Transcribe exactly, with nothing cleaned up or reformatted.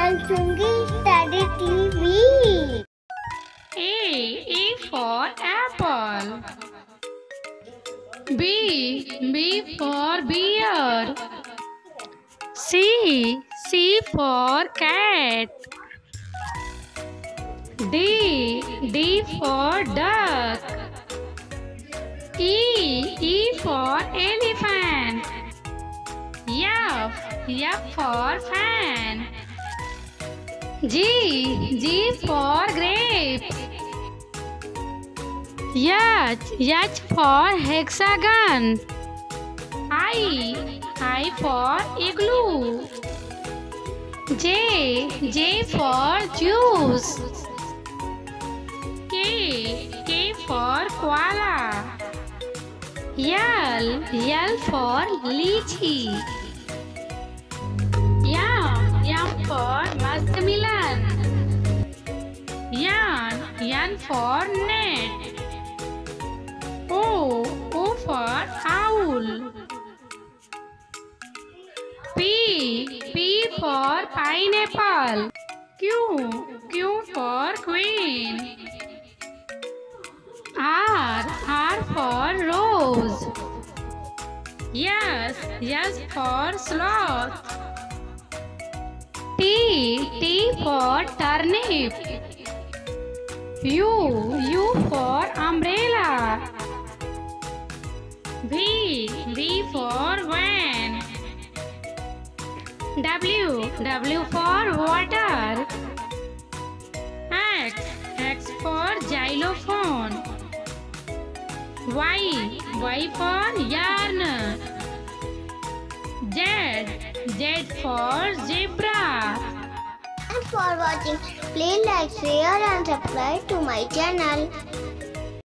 Sungi Study T V. A. A for apple. B. B for bear. C. C for cat. D. D for duck. E. E for elephant. F. F for fan. G. G for grape. H. H for hexagon. I. I for igloo. J. J for juice. K. K for koala. L. L for lychee. M. M for muskmelon. N. N for net. O. O for owl. P. P for pineapple. Q. Q for queen. R. R for rose. S. S for sloth. T. T for turnip. U. U for umbrella. V. V for van. W. W for water. X. X for xylophone. Y. Y for yarn. Z. Z for zebra. Thanks for watching. Please like, share and subscribe to my channel.